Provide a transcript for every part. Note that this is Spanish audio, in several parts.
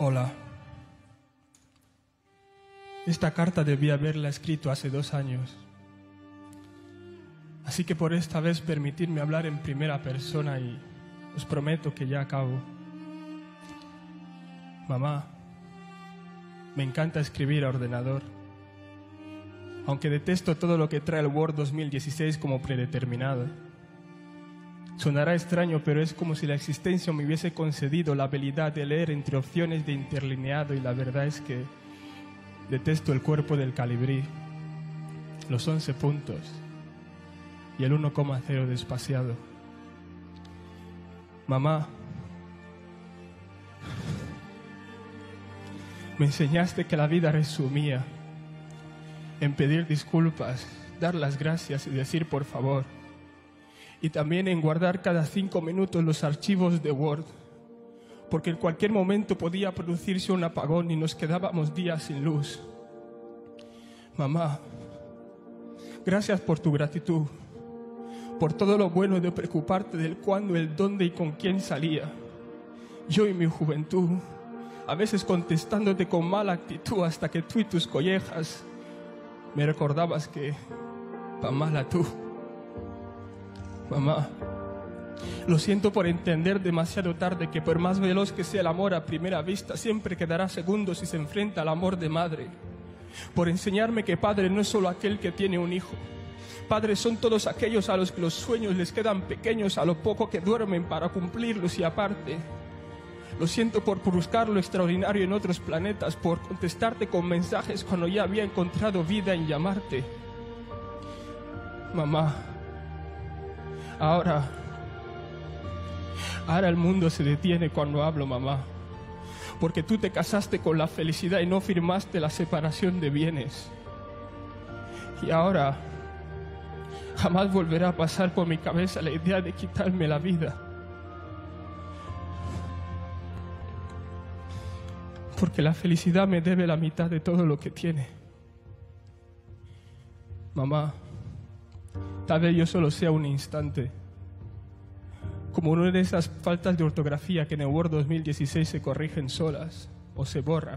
Hola. Esta carta debí haberla escrito hace 2 años. Así que por esta vez permitidme hablar en primera persona y os prometo que ya acabo. Mamá, me encanta escribir a ordenador, aunque detesto todo lo que trae el Word 2016 como predeterminado. Sonará extraño, pero es como si la existencia me hubiese concedido la habilidad de leer entre opciones de interlineado, y la verdad es que detesto el cuerpo del Calibrí, los 11 puntos y el 1,0 de espaciado. Mamá, me enseñaste que la vida resumía en pedir disculpas, dar las gracias y decir por favor. Y también en guardar cada 5 minutos los archivos de Word, porque en cualquier momento podía producirse un apagón y nos quedábamos días sin luz. Mamá, gracias por tu gratitud, por todo lo bueno de preocuparte del cuándo, el dónde y con quién salía. Yo y mi juventud, a veces contestándote con mala actitud, hasta que tú y tus collejas me recordabas que pa' mala tú. Mamá, lo siento por entender demasiado tarde que por más veloz que sea el amor a primera vista, siempre quedará segundo si se enfrenta al amor de madre. Por enseñarme que padre no es solo aquel que tiene un hijo. Padres son todos aquellos a los que los sueños les quedan pequeños a lo poco que duermen para cumplirlos. Y aparte, lo siento por buscar lo extraordinario en otros planetas, por contestarte con mensajes cuando ya había encontrado vida en llamarte. Mamá, Ahora el mundo se detiene cuando hablo, mamá, porque tú te casaste con la felicidad y no firmaste la separación de bienes. Y ahora jamás volverá a pasar por mi cabeza la idea de quitarme la vida, porque la felicidad me debe la mitad de todo lo que tiene. Mamá, tal vez yo solo sea un instante, como una de esas faltas de ortografía que en el Word 2016 se corrigen solas o se borran.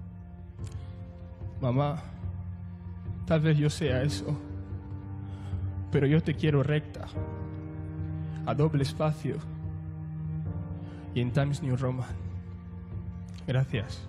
Mamá, tal vez yo sea eso, pero yo te quiero recta, a doble espacio y en Times New Roman. Gracias.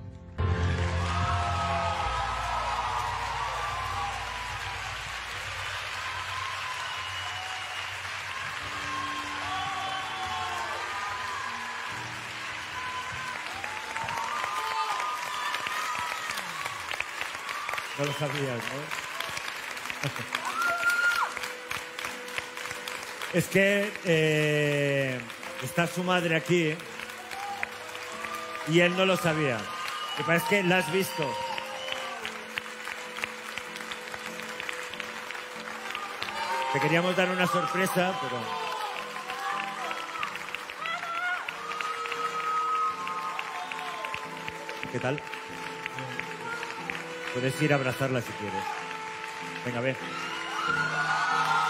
No lo sabías, ¿no? Es que está su madre aquí y él no lo sabía. Y parece que la has visto. Te queríamos dar una sorpresa, pero... ¿Qué tal? Puedes ir a abrazarla si quieres. Venga, ven.